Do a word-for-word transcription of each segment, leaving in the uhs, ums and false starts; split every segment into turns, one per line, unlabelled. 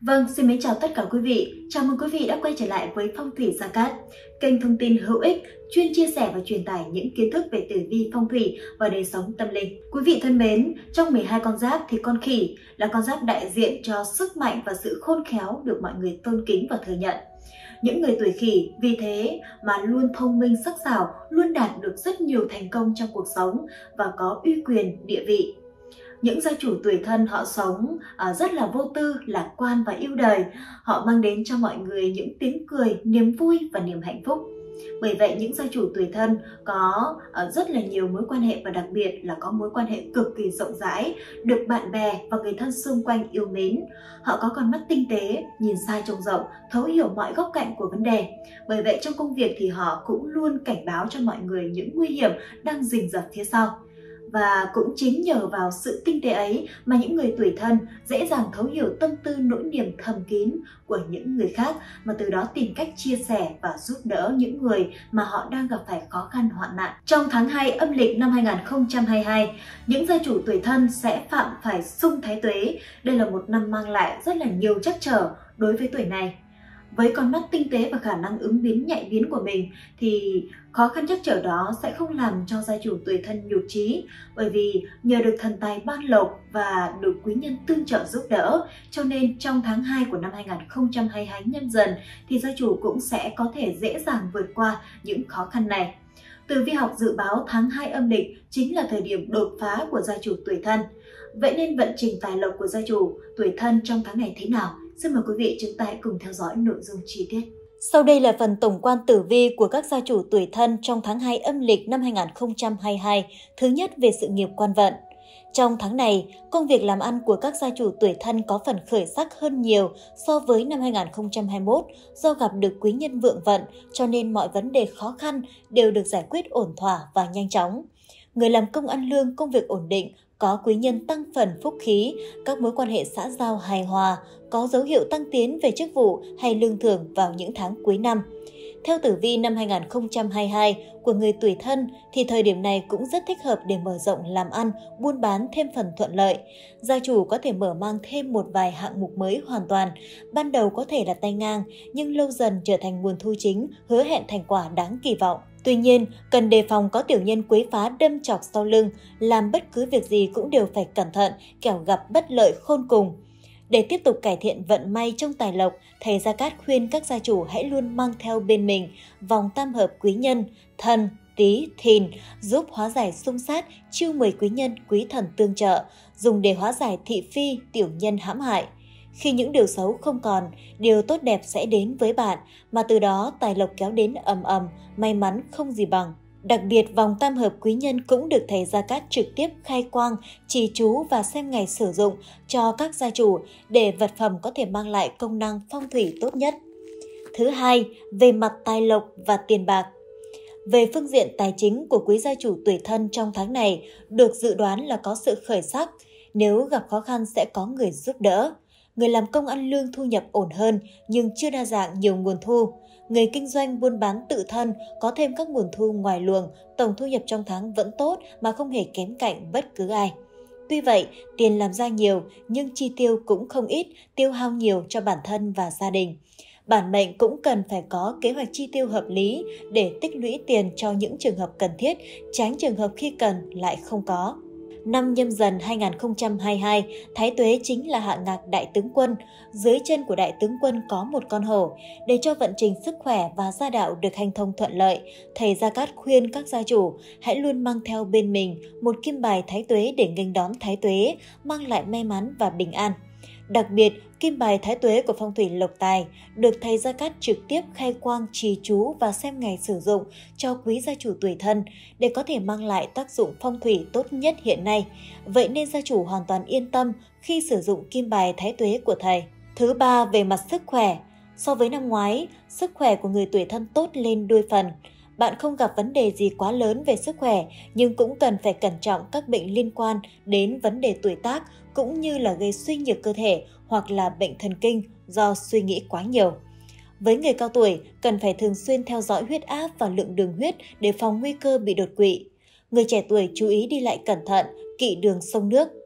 Vâng, xin mến chào tất cả quý vị. Chào mừng quý vị đã quay trở lại với Phong thủy Gia Cát, kênh thông tin hữu ích chuyên chia sẻ và truyền tải những kiến thức về tử vi phong thủy và đời sống tâm linh. Quý vị thân mến, trong mười hai con giáp thì con khỉ là con giáp đại diện cho sức mạnh và sự khôn khéo được mọi người tôn kính và thừa nhận. Những người tuổi khỉ vì thế mà luôn thông minh sắc sảo, luôn đạt được rất nhiều thành công trong cuộc sống và có uy quyền, địa vị. Những gia chủ tuổi Thân họ sống rất là vô tư, lạc quan và yêu đời. Họ mang đến cho mọi người những tiếng cười, niềm vui và niềm hạnh phúc. Bởi vậy những gia chủ tuổi Thân có rất là nhiều mối quan hệ và đặc biệt là có mối quan hệ cực kỳ rộng rãi, được bạn bè và người thân xung quanh yêu mến. Họ có con mắt tinh tế, nhìn xa trông rộng, thấu hiểu mọi góc cạnh của vấn đề. Bởi vậy trong công việc thì họ cũng luôn cảnh báo cho mọi người những nguy hiểm đang rình rập phía sau. Và cũng chính nhờ vào sự tinh tế ấy mà những người tuổi Thân dễ dàng thấu hiểu tâm tư nỗi niềm thầm kín của những người khác, mà từ đó tìm cách chia sẻ và giúp đỡ những người mà họ đang gặp phải khó khăn hoạn nạn. Trong tháng hai âm lịch năm hai nghìn không trăm hai mươi hai, những gia chủ tuổi Thân sẽ phạm phải xung thái tuế. Đây là một năm mang lại rất là nhiều trắc trở đối với tuổi này. Với con mắt tinh tế và khả năng ứng biến nhạy biến của mình thì khó khăn trắc trở đó sẽ không làm cho gia chủ tuổi Thân nhụt chí, bởi vì nhờ được thần tài ban lộc và được quý nhân tương trợ giúp đỡ, cho nên trong tháng hai của năm hai nghìn không trăm hai mươi hai Nhâm Dần thì gia chủ cũng sẽ có thể dễ dàng vượt qua những khó khăn này. Tử vi học dự báo tháng hai âm lịch chính là thời điểm đột phá của gia chủ tuổi Thân. Vậy nên vận trình tài lộc của gia chủ tuổi Thân trong tháng này thế nào? Xin mời quý vị chúng ta hãy cùng theo dõi nội dung chi tiết. Sau đây là phần tổng quan tử vi của các gia chủ tuổi Thân trong tháng hai âm lịch năm hai nghìn không trăm hai mươi hai. Thứ nhất, về sự nghiệp quan vận. Trong tháng này, công việc làm ăn của các gia chủ tuổi Thân có phần khởi sắc hơn nhiều so với năm hai nghìn không trăm hai mươi mốt, do gặp được quý nhân vượng vận, cho nên mọi vấn đề khó khăn đều được giải quyết ổn thỏa và nhanh chóng. Người làm công ăn lương, công việc ổn định, có quý nhân tăng phần phúc khí, các mối quan hệ xã giao hài hòa, có dấu hiệu tăng tiến về chức vụ hay lương thưởng vào những tháng cuối năm. Theo tử vi năm hai nghìn không trăm hai mươi hai của người tuổi Thân thì thời điểm này cũng rất thích hợp để mở rộng làm ăn, buôn bán thêm phần thuận lợi. Gia chủ có thể mở mang thêm một vài hạng mục mới hoàn toàn. Ban đầu có thể là tay ngang, nhưng lâu dần trở thành nguồn thu chính, hứa hẹn thành quả đáng kỳ vọng. Tuy nhiên, cần đề phòng có tiểu nhân quấy phá đâm chọc sau lưng, làm bất cứ việc gì cũng đều phải cẩn thận, kẻo gặp bất lợi khôn cùng. Để tiếp tục cải thiện vận may trong tài lộc, thầy Gia Cát khuyên các gia chủ hãy luôn mang theo bên mình vòng tam hợp quý nhân, Thân, Tý, Thìn, giúp hóa giải xung sát, chiêu mời quý nhân, quý thần tương trợ, dùng để hóa giải thị phi, tiểu nhân hãm hại. Khi những điều xấu không còn, điều tốt đẹp sẽ đến với bạn, mà từ đó tài lộc kéo đến ầm ầm, may mắn không gì bằng. Đặc biệt, vòng tam hợp quý nhân cũng được thầy Gia Cát trực tiếp khai quang, trì chú và xem ngày sử dụng cho các gia chủ để vật phẩm có thể mang lại công năng phong thủy tốt nhất. Thứ hai, về mặt tài lộc và tiền bạc. Về phương diện tài chính của quý gia chủ tuổi Thân trong tháng này, được dự đoán là có sự khởi sắc. Nếu gặp khó khăn sẽ có người giúp đỡ. Người làm công ăn lương thu nhập ổn hơn nhưng chưa đa dạng nhiều nguồn thu. Người kinh doanh buôn bán tự thân có thêm các nguồn thu ngoài luồng, tổng thu nhập trong tháng vẫn tốt mà không hề kém cạnh bất cứ ai. Tuy vậy, tiền làm ra nhiều nhưng chi tiêu cũng không ít, tiêu hao nhiều cho bản thân và gia đình. Bản mệnh cũng cần phải có kế hoạch chi tiêu hợp lý để tích lũy tiền cho những trường hợp cần thiết, tránh trường hợp khi cần lại không có. Năm Nhâm Dần hai nghìn không trăm hai mươi hai, Thái Tuế chính là hạ ngạc đại tướng quân. Dưới chân của đại tướng quân có một con hổ. Để cho vận trình sức khỏe và gia đạo được hành thông thuận lợi, thầy Gia Cát khuyên các gia chủ hãy luôn mang theo bên mình một kim bài Thái Tuế để nghênh đón Thái Tuế, mang lại may mắn và bình an. Đặc biệt, kim bài Thái Tuế của phong thủy lộc tài được thầy Gia Cát trực tiếp khai quang trì chú và xem ngày sử dụng cho quý gia chủ tuổi Thân để có thể mang lại tác dụng phong thủy tốt nhất hiện nay. Vậy nên gia chủ hoàn toàn yên tâm khi sử dụng kim bài Thái Tuế của thầy. Thứ ba, về mặt sức khỏe. So với năm ngoái, sức khỏe của người tuổi Thân tốt lên đôi phần. Bạn không gặp vấn đề gì quá lớn về sức khỏe, nhưng cũng cần phải cẩn trọng các bệnh liên quan đến vấn đề tuổi tác, cũng như là gây suy nhược cơ thể hoặc là bệnh thần kinh do suy nghĩ quá nhiều. Với người cao tuổi, cần phải thường xuyên theo dõi huyết áp và lượng đường huyết để phòng nguy cơ bị đột quỵ. Người trẻ tuổi chú ý đi lại cẩn thận, kỵ đường sông nước.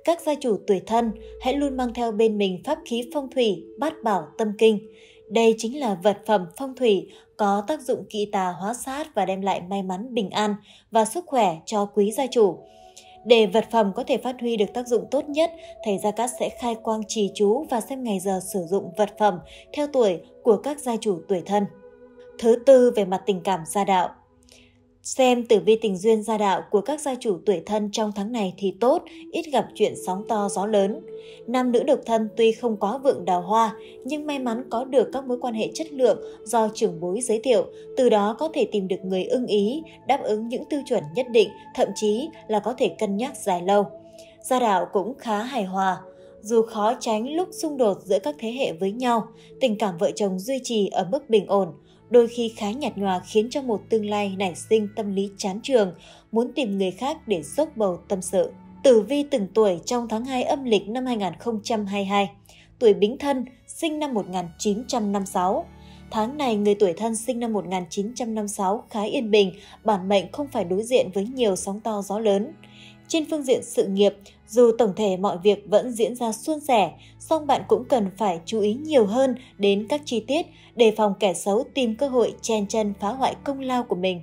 các gia chủ tuổi Thân hãy luôn mang theo bên mình pháp khí phong thủy Bát Bảo Tâm Kinh. Đây chính là vật phẩm phong thủy có tác dụng kỵ tà hóa sát và đem lại may mắn, bình an và sức khỏe cho quý gia chủ. Để vật phẩm có thể phát huy được tác dụng tốt nhất, thầy Gia Cát sẽ khai quang trì chú và xem ngày giờ sử dụng vật phẩm theo tuổi của các gia chủ tuổi Thân. Thứ tư, về mặt tình cảm gia đạo. Xem tử vi tình duyên gia đạo của các gia chủ tuổi Thân trong tháng này thì tốt, ít gặp chuyện sóng to gió lớn. Nam nữ độc thân tuy không quá vượng đào hoa, nhưng may mắn có được các mối quan hệ chất lượng do trưởng bối giới thiệu, từ đó có thể tìm được người ưng ý, đáp ứng những tiêu chuẩn nhất định, thậm chí là có thể cân nhắc dài lâu. Gia đạo cũng khá hài hòa. Dù khó tránh lúc xung đột giữa các thế hệ với nhau, tình cảm vợ chồng duy trì ở mức bình ổn, đôi khi khá nhạt nhòa khiến cho một tương lai nảy sinh tâm lý chán chường, muốn tìm người khác để xốc bầu tâm sự. Tử vi từng tuổi trong tháng hai âm lịch năm hai nghìn không trăm hai mươi hai. Tuổi Bính Thân, sinh năm một nghìn chín trăm năm mươi sáu. Tháng này, người tuổi Thân sinh năm một nghìn chín trăm năm mươi sáu khá yên bình, bản mệnh không phải đối diện với nhiều sóng to gió lớn. Trên phương diện sự nghiệp, dù tổng thể mọi việc vẫn diễn ra suôn sẻ, song bạn cũng cần phải chú ý nhiều hơn đến các chi tiết, đề phòng kẻ xấu tìm cơ hội chen chân phá hoại công lao của mình.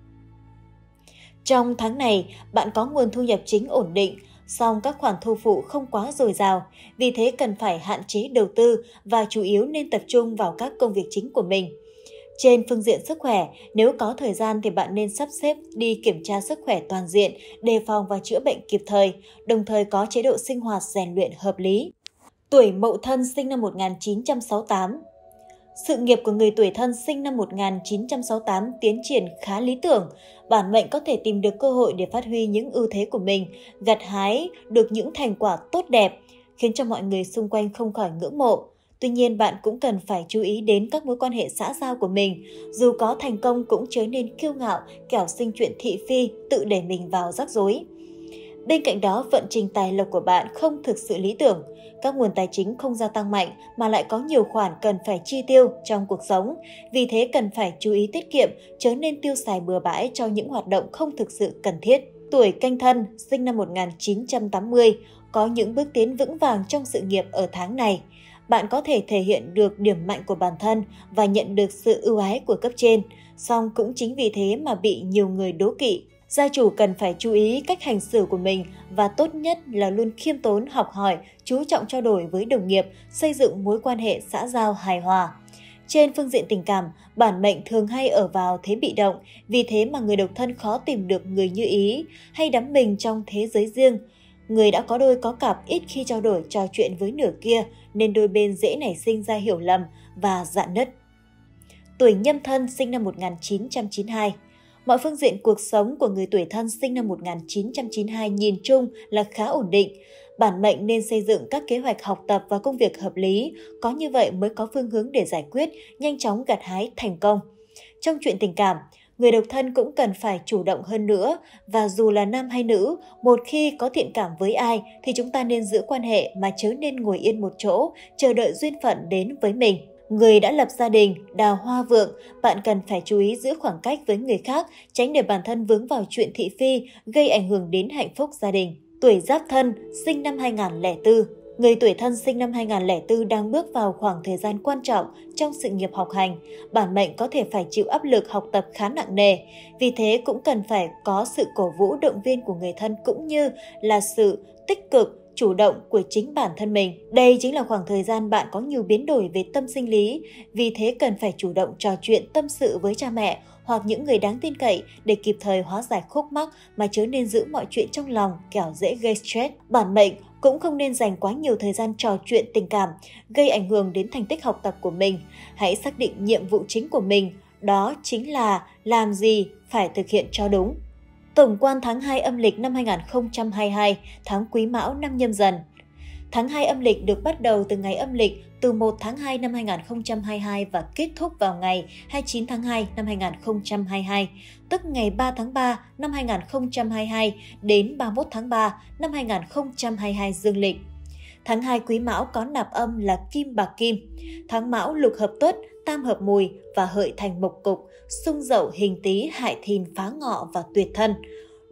Trong tháng này, bạn có nguồn thu nhập chính ổn định, song các khoản thu phụ không quá dồi dào, vì thế cần phải hạn chế đầu tư và chủ yếu nên tập trung vào các công việc chính của mình. Trên phương diện sức khỏe, nếu có thời gian thì bạn nên sắp xếp đi kiểm tra sức khỏe toàn diện, đề phòng và chữa bệnh kịp thời, đồng thời có chế độ sinh hoạt rèn luyện hợp lý. Tuổi Mậu Thân sinh năm một nghìn chín trăm sáu mươi tám. Sự nghiệp của người tuổi Thân sinh năm một nghìn chín trăm sáu mươi tám tiến triển khá lý tưởng, bản mệnh có thể tìm được cơ hội để phát huy những ưu thế của mình, gặt hái được những thành quả tốt đẹp, khiến cho mọi người xung quanh không khỏi ngưỡng mộ. Tuy nhiên, bạn cũng cần phải chú ý đến các mối quan hệ xã giao của mình. Dù có thành công cũng chớ nên kiêu ngạo, kẻo sinh chuyện thị phi, tự đẩy mình vào rắc rối. Bên cạnh đó, vận trình tài lộc của bạn không thực sự lý tưởng. Các nguồn tài chính không gia tăng mạnh mà lại có nhiều khoản cần phải chi tiêu trong cuộc sống. Vì thế cần phải chú ý tiết kiệm, chớ nên tiêu xài bừa bãi cho những hoạt động không thực sự cần thiết. Tuổi Canh Thân, sinh năm một nghìn chín trăm tám mươi, có những bước tiến vững vàng trong sự nghiệp ở tháng này. Bạn có thể thể hiện được điểm mạnh của bản thân và nhận được sự ưu ái của cấp trên, song cũng chính vì thế mà bị nhiều người đố kỵ. Gia chủ cần phải chú ý cách hành xử của mình và tốt nhất là luôn khiêm tốn, học hỏi, chú trọng trao đổi với đồng nghiệp, xây dựng mối quan hệ xã giao hài hòa. Trên phương diện tình cảm, bản mệnh thường hay ở vào thế bị động, vì thế mà người độc thân khó tìm được người như ý, hay đắm mình trong thế giới riêng. Người đã có đôi có cặp ít khi trao đổi trò chuyện với nửa kia, nên đôi bên dễ nảy sinh ra hiểu lầm và rạn nứt. Tuổi Nhâm Thân sinh năm một nghìn chín trăm chín mươi hai. Mọi phương diện cuộc sống của người tuổi Thân sinh năm một nghìn chín trăm chín mươi hai nhìn chung là khá ổn định. Bản mệnh nên xây dựng các kế hoạch học tập và công việc hợp lý, có như vậy mới có phương hướng để giải quyết, nhanh chóng gặt hái thành công. Trong chuyện tình cảm, người độc thân cũng cần phải chủ động hơn nữa, và dù là nam hay nữ, một khi có thiện cảm với ai thì chúng ta nên giữ quan hệ mà chớ nên ngồi yên một chỗ, chờ đợi duyên phận đến với mình. Người đã lập gia đình, đào hoa vượng, bạn cần phải chú ý giữ khoảng cách với người khác, tránh để bản thân vướng vào chuyện thị phi, gây ảnh hưởng đến hạnh phúc gia đình. Tuổi Giáp Thân, sinh năm hai nghìn không trăm lẻ bốn. Người tuổi Thân sinh năm hai nghìn không trăm lẻ bốn đang bước vào khoảng thời gian quan trọng trong sự nghiệp học hành. Bản mệnh có thể phải chịu áp lực học tập khá nặng nề, vì thế cũng cần phải có sự cổ vũ động viên của người thân cũng như là sự tích cực, chủ động của chính bản thân mình. Đây chính là khoảng thời gian bạn có nhiều biến đổi về tâm sinh lý, vì thế cần phải chủ động trò chuyện tâm sự với cha mẹ hoặc những người đáng tin cậy để kịp thời hóa giải khúc mắc, mà chớ nên giữ mọi chuyện trong lòng, kẻo dễ gây stress. Bản mệnh cũng không nên dành quá nhiều thời gian trò chuyện tình cảm, gây ảnh hưởng đến thành tích học tập của mình. Hãy xác định nhiệm vụ chính của mình, đó chính là làm gì phải thực hiện cho đúng. Tổng quan tháng hai âm lịch năm hai nghìn không trăm hai mươi hai, tháng Quý Mão năm Nhâm Dần. Tháng hai âm lịch được bắt đầu từ ngày âm lịch từ một tháng hai năm hai nghìn không trăm hai mươi hai và kết thúc vào ngày hai mươi chín tháng hai năm hai nghìn không trăm hai mươi hai, tức ngày ba tháng ba năm hai nghìn không trăm hai mươi hai đến ba mươi mốt tháng ba năm hai nghìn không trăm hai mươi hai dương lịch. Tháng hai Quý Mão có nạp âm là Kim Bạc Kim. Tháng Mão lục hợp Tuất, tam hợp Mùi và hợi thành mộc cục, xung Dậu hình Tý hại Thìn phá Ngọ và tuyệt Thân.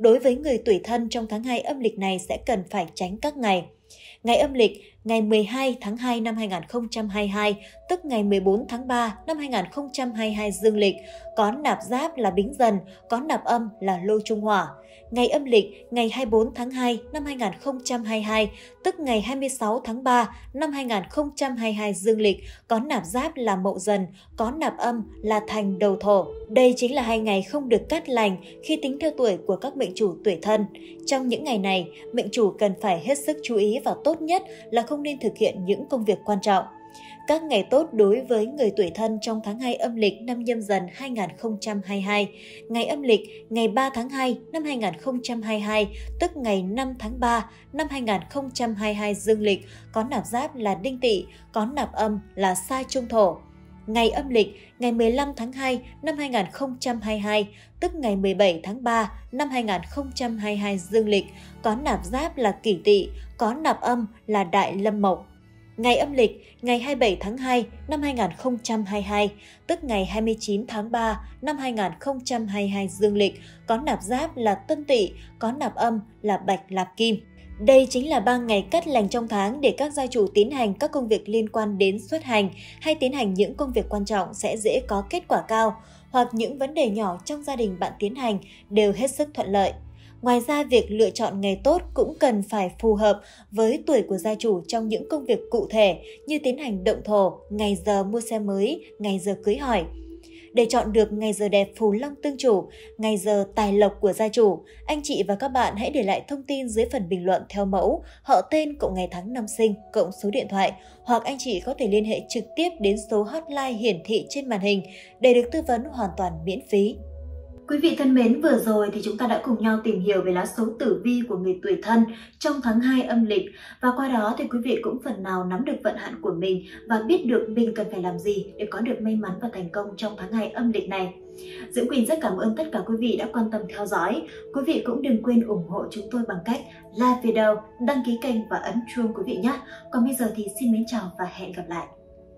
Đối với người tuổi Thân trong tháng hai âm lịch này sẽ cần phải tránh các ngày. Ngày âm lịch, ngày mười hai tháng hai năm hai nghìn không trăm hai mươi hai, tức ngày mười bốn tháng ba năm hai nghìn không trăm hai mươi hai dương lịch, có nạp giáp là Bính Dần, có nạp âm là Lô Trung Hỏa. Ngày âm lịch, ngày hai mươi bốn tháng hai năm hai nghìn không trăm hai mươi hai, tức ngày hai mươi sáu tháng ba năm hai nghìn không trăm hai mươi hai dương lịch, có nạp giáp là Mậu Dần, có nạp âm là Thành Đầu Thổ. Đây chính là hai ngày không được cát lành khi tính theo tuổi của các mệnh chủ tuổi Thân. Trong những ngày này, mệnh chủ cần phải hết sức chú ý và tốt nhất là không nên thực hiện những công việc quan trọng. Các ngày tốt đối với người tuổi Thân trong tháng hai âm lịch năm Nhâm Dần hai nghìn không trăm hai mươi hai. Ngày âm lịch ngày ba tháng hai năm hai nghìn không trăm hai mươi hai, tức ngày năm tháng ba năm hai nghìn không trăm hai mươi hai dương lịch, có nạp giáp là Đinh Tỵ, có nạp âm là Sai Trung Thổ. Ngày âm lịch ngày mười lăm tháng hai năm hai nghìn không trăm hai mươi hai, tức ngày mười bảy tháng ba năm hai nghìn không trăm hai mươi hai dương lịch, có nạp giáp là Kỷ Tỵ, có nạp âm là Đại Lâm Mộc. Ngày âm lịch ngày hai mươi bảy tháng hai năm hai nghìn không trăm hai mươi hai, tức ngày hai mươi chín tháng ba năm hai nghìn không trăm hai mươi hai dương lịch, có nạp giáp là Tân Tỵ, có nạp âm là Bạch Lạp Kim. Đây chính là ba ngày cát lành trong tháng để các gia chủ tiến hành các công việc liên quan đến xuất hành hay tiến hành những công việc quan trọng sẽ dễ có kết quả cao, hoặc những vấn đề nhỏ trong gia đình bạn tiến hành đều hết sức thuận lợi. Ngoài ra, việc lựa chọn ngày tốt cũng cần phải phù hợp với tuổi của gia chủ trong những công việc cụ thể như tiến hành động thổ, ngày giờ mua xe mới, ngày giờ cưới hỏi. Để chọn được ngày giờ đẹp phù long tương chủ, ngày giờ tài lộc của gia chủ, anh chị và các bạn hãy để lại thông tin dưới phần bình luận theo mẫu họ tên cộng ngày tháng năm sinh cộng số điện thoại, hoặc anh chị có thể liên hệ trực tiếp đến số hotline hiển thị trên màn hình để được tư vấn hoàn toàn miễn phí. Quý vị thân mến, vừa rồi thì chúng ta đã cùng nhau tìm hiểu về lá số tử vi của người tuổi Thân trong tháng hai âm lịch, và qua đó thì quý vị cũng phần nào nắm được vận hạn của mình và biết được mình cần phải làm gì để có được may mắn và thành công trong tháng hai âm lịch này. Diễm Quỳnh rất cảm ơn tất cả quý vị đã quan tâm theo dõi. Quý vị cũng đừng quên ủng hộ chúng tôi bằng cách like video, đăng ký kênh và ấn chuông quý vị nhé. Còn bây giờ thì xin mến chào và hẹn gặp lại.